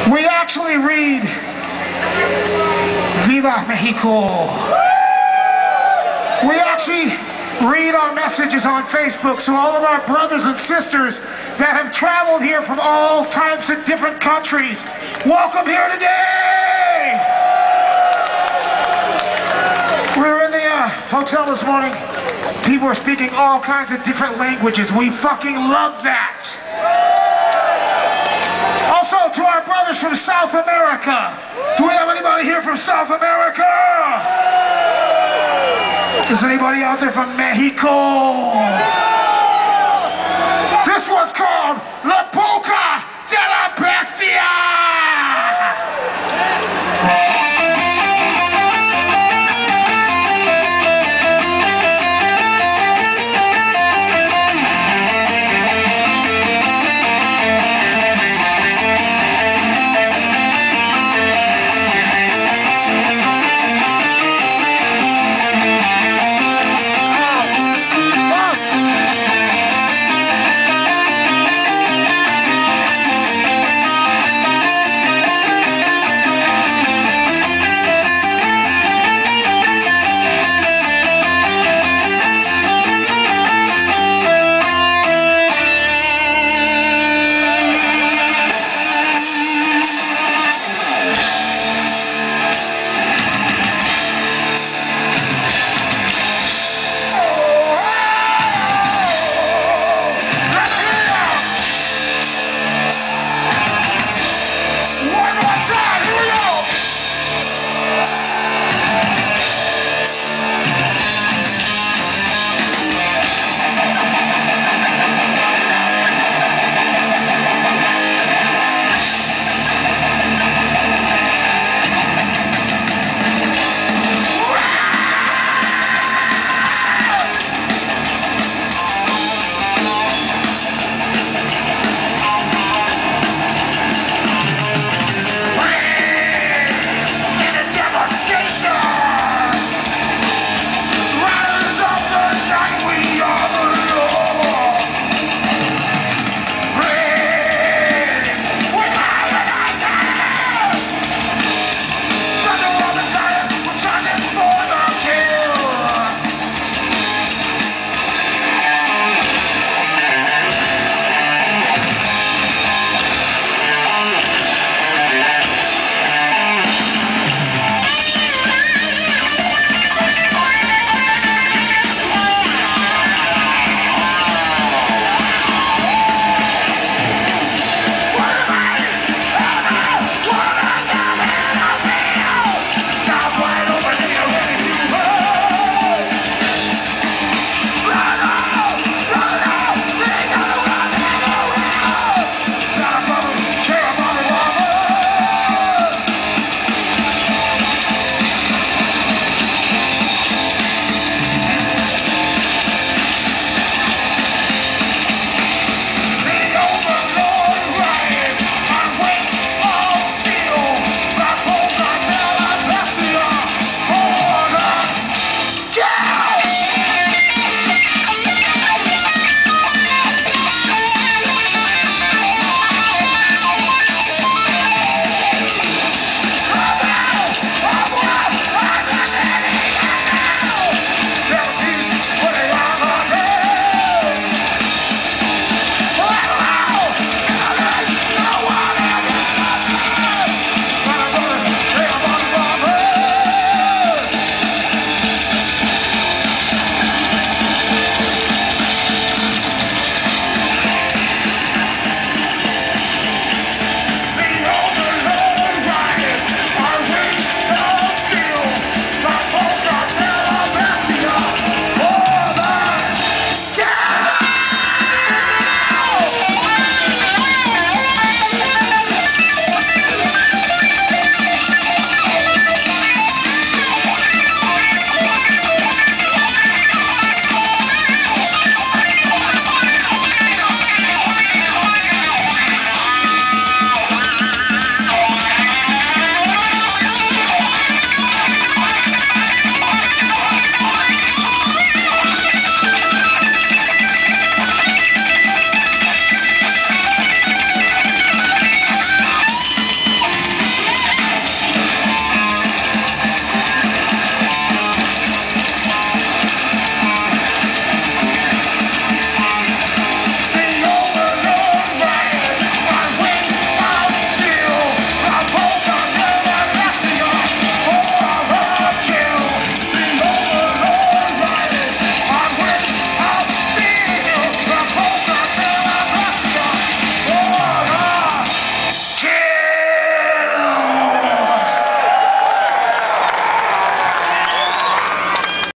We actually read Viva Mexico. We actually read our messages on Facebook, so all of our brothers and sisters that have traveled here from all types of different countries, welcome here today! We were in the hotel this morning. People were speaking all kinds of different languages. We fucking love that. Also, to our brothers from South America. Do we have anybody here from South America? Is anybody out there from Mexico? This one's called La